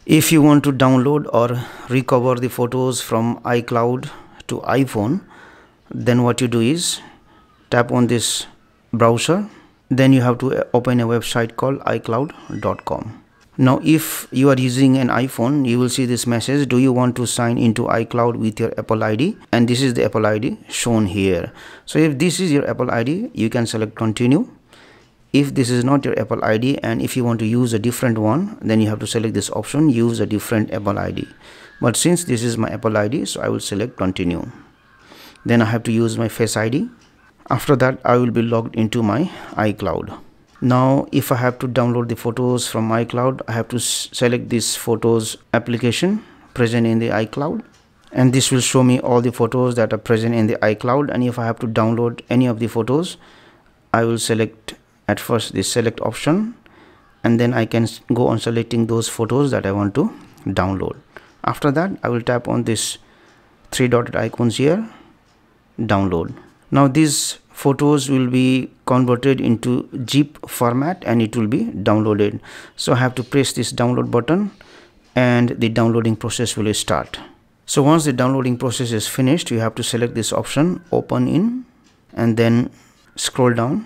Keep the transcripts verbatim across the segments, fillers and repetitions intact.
If you want to download or recover the photos from iCloud to iPhone, then what you do is tap on this browser. Then you have to open a website called i cloud dot com. Now if you are using an iPhone, you will see this message, do you want to sign into iCloud with your Apple I D? And this is the Apple I D shown here. So if this is your Apple I D, you can select continue. If this is not your Apple I D and if you want to use a different one, then you have to select this option, use a different Apple I D. But since this is my Apple I D, so I will select continue. Then I have to use my Face I D. After that, I will be logged into my iCloud. Now if I have to download the photos from iCloud, I have to select this photos application present in the iCloud, and this will show me all the photos that are present in the iCloud. And if I have to download any of the photos, I will select at first the select option, and then I can go on selecting those photos that I want to download. After that, I will tap on this three dotted icons here, download. Now these photos will be converted into zip format and it will be downloaded. So I have to press this download button and the downloading process will start. So once the downloading process is finished, you have to select this option, open in, and then scroll down.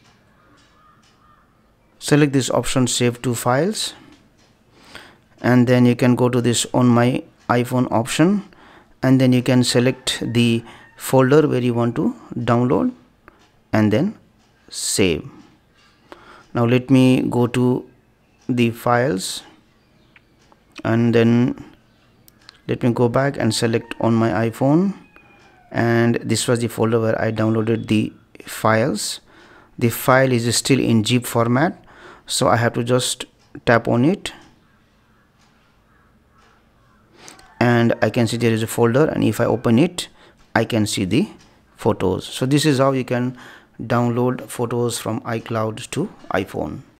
Select this option, save to files, and then you can go to this on my iPhone option, and then you can select the folder where you want to download and then save. Now let me go to the files, and then let me go back and select on my iPhone, and this was the folder where I downloaded the files. The file is still in zip format, so I have to just tap on it and I can see there is a folder, and if I open it, I can see the photos. So this is how you can download photos from iCloud to iPhone.